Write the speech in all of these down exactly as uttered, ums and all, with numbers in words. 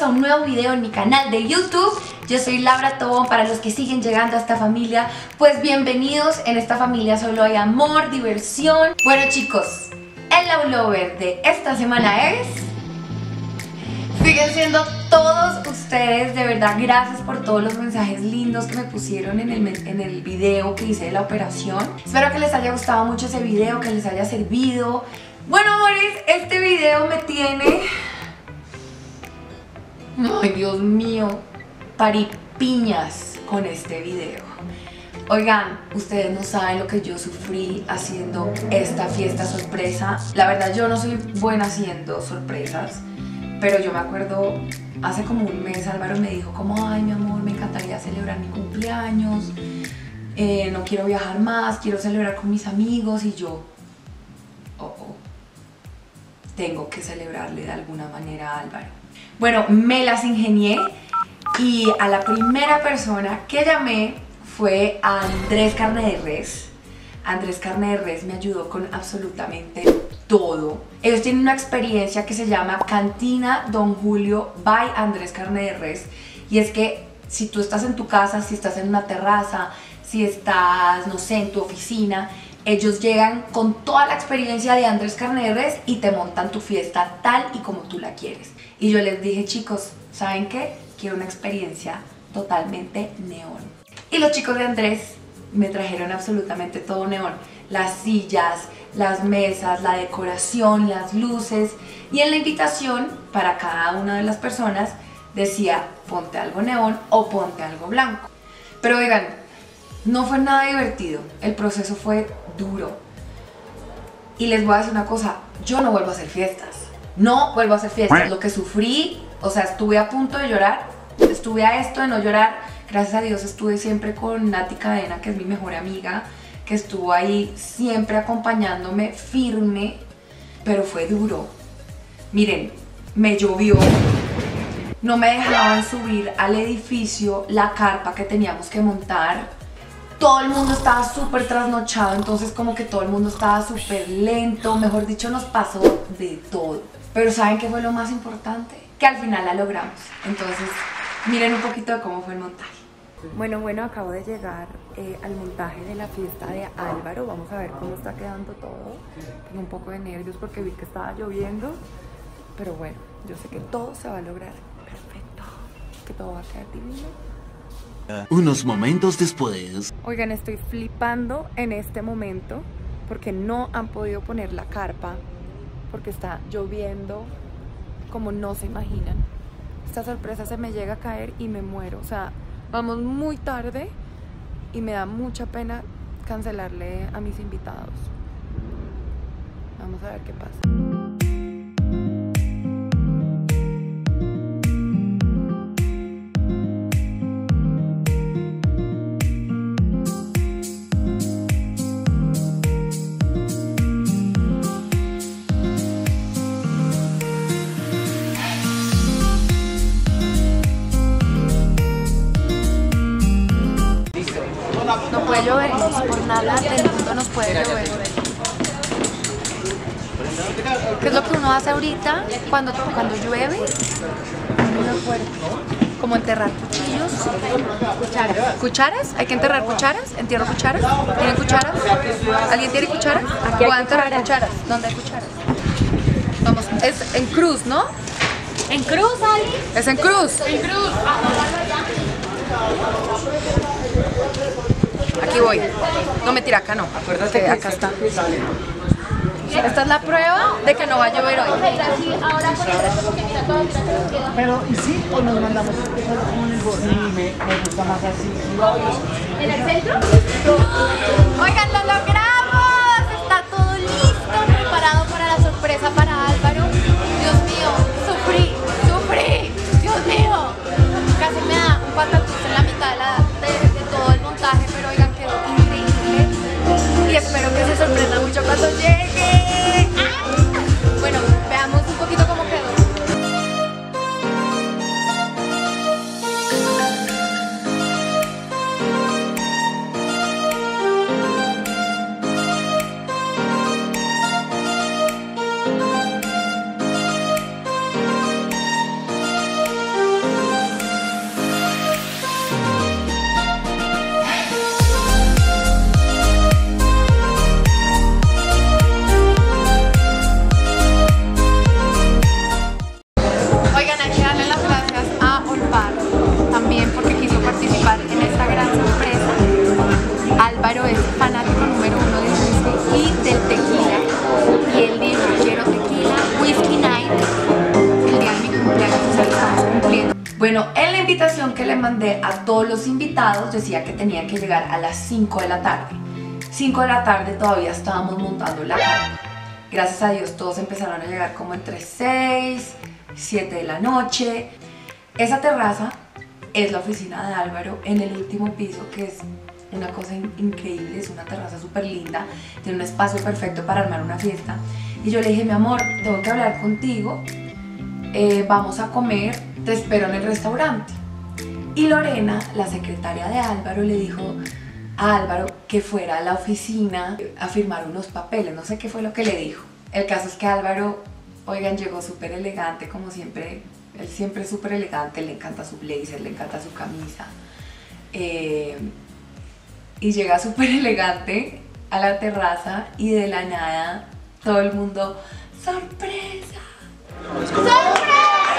a un nuevo video en mi canal de YouTube. Yo soy Laura Tobón. Para los que siguen llegando a esta familia, pues bienvenidos. En esta familia solo hay amor, diversión. Bueno chicos, el Love Lover de esta semana es... siguen siendo todos ustedes, de verdad, gracias por todos los mensajes lindos que me pusieron en el, en el video que hice de la operación. Espero que les haya gustado mucho ese video, que les haya servido. Bueno amores, este video me tiene... ay Dios mío, paripiñas con este video. Oigan, ustedes no saben lo que yo sufrí haciendo esta fiesta sorpresa. La verdad yo no soy buena haciendo sorpresas, pero yo me acuerdo, hace como un mes Álvaro me dijo como, ay mi amor, me encantaría celebrar mi cumpleaños, eh, no quiero viajar más, quiero celebrar con mis amigos. Y yo, oh, oh, tengo que celebrarle de alguna manera a Álvaro. Bueno, me las ingenié y a la primera persona que llamé fue a Andrés Carne de Res. Andrés Carne de Res me ayudó con absolutamente todo. Ellos tienen una experiencia que se llama Cantina Don Julio by Andrés Carne de Res. Y es que si tú estás en tu casa, si estás en una terraza, si estás, no sé, en tu oficina, ellos llegan con toda la experiencia de Andrés Carne de Res y te montan tu fiesta tal y como tú la quieres. Y yo les dije, chicos, ¿saben qué? Quiero una experiencia totalmente neón. Y los chicos de Andrés me trajeron absolutamente todo neón. Las sillas, las mesas, la decoración, las luces. Y en la invitación, para cada una de las personas, decía, ponte algo neón o ponte algo blanco. Pero oigan, no fue nada divertido. El proceso fue duro. Y les voy a decir una cosa, yo no vuelvo a hacer fiestas. No vuelvo a hacer fiestas. Lo que sufrí, o sea, estuve a punto de llorar. Estuve a esto de no llorar. Gracias a Dios estuve siempre con Nati Cadena, que es mi mejor amiga, que estuvo ahí siempre acompañándome firme, pero fue duro. Miren, me llovió, no me dejaban subir al edificio la carpa que teníamos que montar. Todo el mundo estaba súper trasnochado, entonces como que todo el mundo estaba súper lento, mejor dicho, nos pasó de todo. Pero ¿saben qué fue lo más importante? Que al final la logramos. Entonces, miren un poquito de cómo fue el montaje. Bueno, bueno, acabo de llegar eh, al montaje de la fiesta de Álvaro. Vamos a ver cómo está quedando todo. Tengo un poco de nervios porque vi que estaba lloviendo, pero bueno, yo sé que todo se va a lograr perfecto, que todo va a quedar divino. Uh, unos momentos después. Oigan, estoy flipando en este momento porque no han podido poner la carpa porque está lloviendo como no se imaginan. Esta sorpresa se me llega a caer y me muero, o sea, vamos muy tarde y me da mucha pena cancelarle a mis invitados. Vamos a ver qué pasa. No puede llover, por nada del mundo nos puede llover. ¿Qué es lo que uno hace ahorita cuando, cuando llueve? Como enterrar cuchillos. Cucharas. ¿Cucharas? ¿Hay que enterrar cucharas? ¿Entierro cucharas? ¿Tienen cucharas? ¿Alguien tiene cucharas? Aquí hay enterrar cucharas. ¿Dónde hay cucharas? Vamos, es en cruz, ¿no? ¿En cruz, Ali? Es en cruz. En cruz. Aquí voy. No, mentira, acá no. Acuérdate que acá está. Esta es la prueba de que no va a llover hoy. Pero, ¿y sí o nos mandamos como en el borde? Sí, me, me gusta más así. ¿En el centro? Oigan, lo logramos. Está todo listo, preparado para la sorpresa para Álvaro. Dios mío, sufrí, sufrí. Dios mío. Casi me da un patatús en la mitad de, la, de, de todo el montaje, pero oigan, quedó increíble. Y espero que se sorprenda mucho cuando llegue. ¡Ah! Bueno, veamos un poquito cómo quedó. mandé a todos los invitados, decía que tenían que llegar a las cinco de la tarde. cinco de la tarde todavía estábamos montando la carpa. Gracias a Dios todos empezaron a llegar como entre seis, siete de la noche. Esa terraza es la oficina de Álvaro en el último piso, que es una cosa in increíble, es una terraza súper linda, tiene un espacio perfecto para armar una fiesta. Y yo le dije, mi amor, tengo que hablar contigo, eh, vamos a comer, te espero en el restaurante. Y Lorena, la secretaria de Álvaro, le dijo a Álvaro que fuera a la oficina a firmar unos papeles, no sé qué fue lo que le dijo. El caso es que Álvaro, oigan, llegó súper elegante, como siempre, él siempre es súper elegante, le encanta su blazer, le encanta su camisa. Eh, y llega súper elegante a la terraza y de la nada todo el mundo, ¡sorpresa! ¡Sorpresa!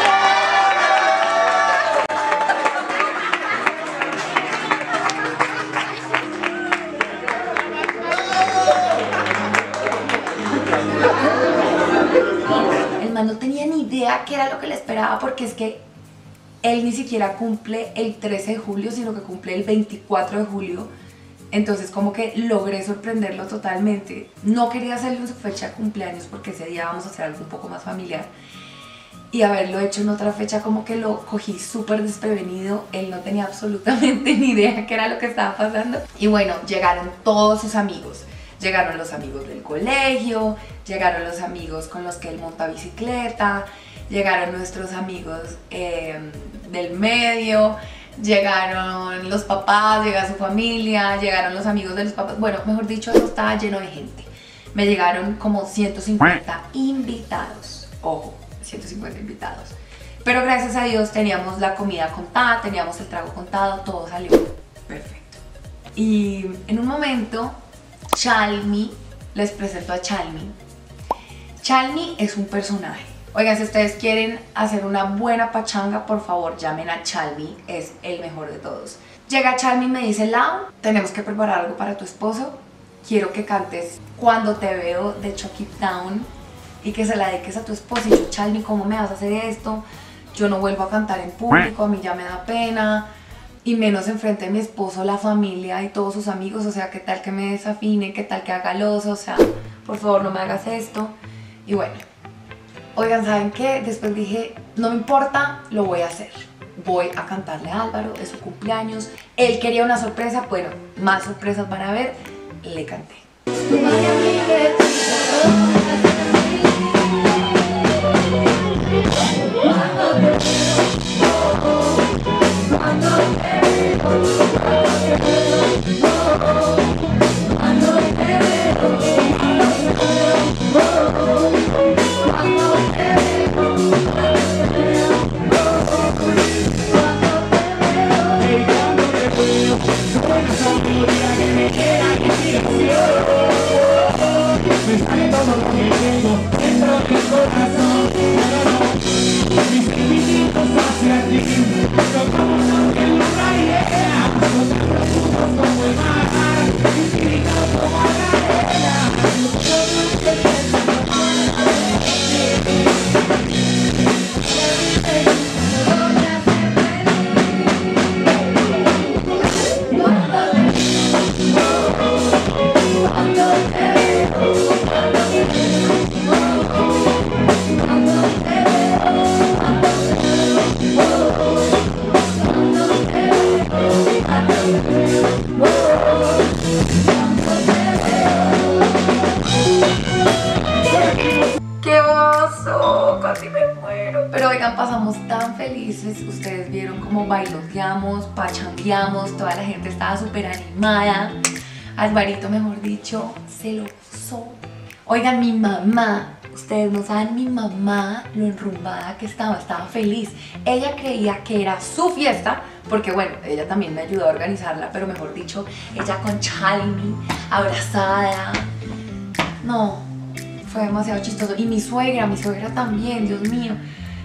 El man no tenía ni idea qué era lo que le esperaba, porque es que él ni siquiera cumple el trece de julio, sino que cumple el veinticuatro de julio. Entonces como que logré sorprenderlo totalmente. No quería hacerle en su fecha de cumpleaños porque ese día vamos a hacer algo un poco más familiar. Y haberlo hecho en otra fecha como que lo cogí súper desprevenido. Él no tenía absolutamente ni idea qué era lo que estaba pasando. Y bueno, llegaron todos sus amigos. Llegaron los amigos del colegio, llegaron los amigos con los que él monta bicicleta, llegaron nuestros amigos eh, del medio, llegaron los papás, llegó su familia, llegaron los amigos de los papás. Bueno, mejor dicho, eso estaba lleno de gente. Me llegaron como ciento cincuenta invitados, ojo, ciento cincuenta invitados. Pero gracias a Dios teníamos la comida contada, teníamos el trago contado, todo salió perfecto. Y en un momento, Chalmi, les presento a Chalmi. Chalmi es un personaje. Oigan, si ustedes quieren hacer una buena pachanga, por favor llamen a Chalmi, es el mejor de todos. Llega Chalmi y me dice, Lau, tenemos que preparar algo para tu esposo. Quiero que cantes Cuando te veo de Chuck It Down y que se la dediques a tu esposo. Y yo, Chalmi, ¿cómo me vas a hacer esto? Yo no vuelvo a cantar en público, a mí ya me da pena. Y menos enfrente de mi esposo, la familia y todos sus amigos. O sea, ¿qué tal que me desafine? ¿Qué tal que haga loso? O sea, por favor, no me hagas esto. Y bueno, oigan, ¿saben qué? Después dije, no me importa, lo voy a hacer. Voy a cantarle a Álvaro de su cumpleaños. Él quería una sorpresa, bueno, más sorpresas van a ver. Le canté. ¡Qué oso! Casi me muero. Pero oigan, pasamos tan felices. Ustedes vieron cómo bailoteamos, pachangueamos, toda la gente estaba súper animada. Alvarito, mejor dicho, se lo gozó. Oigan, mi mamá, ustedes no saben mi mamá lo enrumbada que estaba, estaba feliz. Ella creía que era su fiesta, porque bueno, ella también me ayudó a organizarla, pero mejor dicho, ella con Chalmi, abrazada. No, fue demasiado chistoso. Y mi suegra, mi suegra también, Dios mío.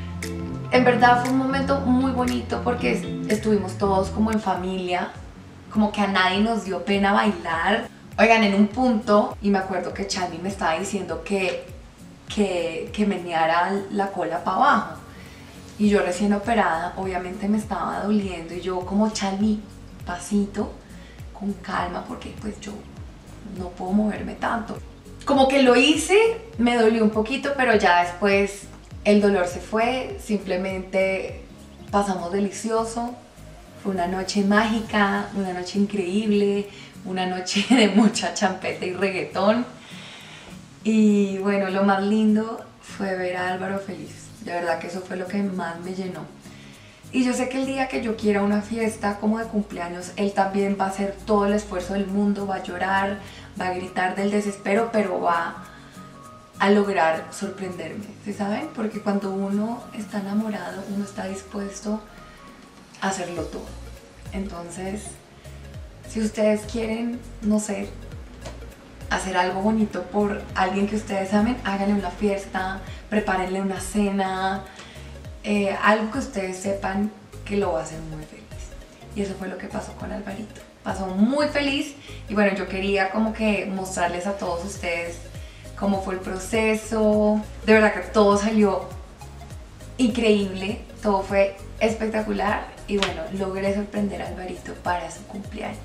En verdad fue un momento muy bonito porque estuvimos todos como en familia, como que a nadie nos dio pena bailar. Oigan, en un punto, y me acuerdo que Chalmi me estaba diciendo que, que, que meneara la cola para abajo. y yo recién operada, obviamente me estaba doliendo y yo como Charlie, pasito, con calma, porque pues yo no puedo moverme tanto. Como que lo hice, me dolió un poquito, pero ya después el dolor se fue, simplemente pasamos delicioso. Fue una noche mágica, una noche increíble, una noche de mucha champeta y reggaetón. Y bueno, lo más lindo fue ver a Álvaro feliz. De verdad que eso fue lo que más me llenó. Y yo sé que el día que yo quiera una fiesta como de cumpleaños, él también va a hacer todo el esfuerzo del mundo, va a llorar, va a gritar del desespero, pero va a lograr sorprenderme, ¿sí saben? Porque cuando uno está enamorado, uno está dispuesto a hacerlo todo. Entonces, si ustedes quieren, no sé, hacer algo bonito por alguien que ustedes amen, háganle una fiesta, prepárenle una cena, eh, algo que ustedes sepan que lo va a hacer muy feliz. Y eso fue lo que pasó con Alvarito. Pasó muy feliz y bueno, yo quería como que mostrarles a todos ustedes cómo fue el proceso. De verdad que todo salió increíble, todo fue espectacular y bueno, logré sorprender a Alvarito para su cumpleaños.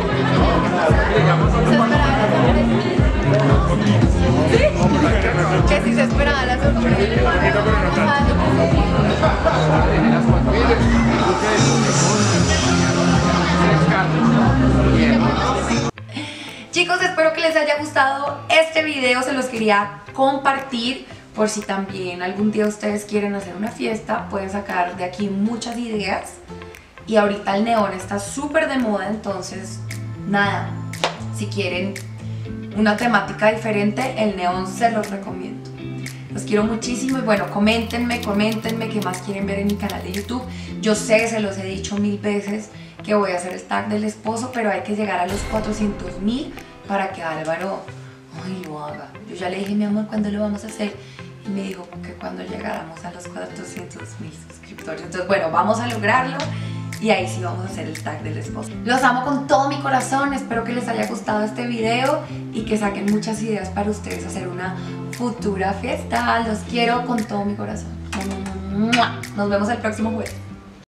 ¿Sí? Que si se esperaba la sorpresa. Chicos, espero que les haya gustado este video, se los quería compartir por si también algún día ustedes quieren hacer una fiesta, pueden sacar de aquí muchas ideas. Y ahorita el neón está súper de moda, entonces nada, si quieren una temática diferente, el neón se los recomiendo. Los quiero muchísimo y bueno, coméntenme, coméntenme qué más quieren ver en mi canal de YouTube. Yo sé, se los he dicho mil veces que voy a hacer el tag del esposo, pero hay que llegar a los cuatrocientos mil para que Álvaro ay, lo haga. Yo ya le dije, mi amor, ¿cuándo lo vamos a hacer? Y me dijo que cuando llegáramos a los cuatrocientos mil suscriptores. Entonces bueno, vamos a lograrlo. Y ahí sí vamos a hacer el tag del esposo. Los amo con todo mi corazón, espero que les haya gustado este video y que saquen muchas ideas para ustedes hacer una futura fiesta. Los quiero con todo mi corazón. Nos vemos el próximo jueves.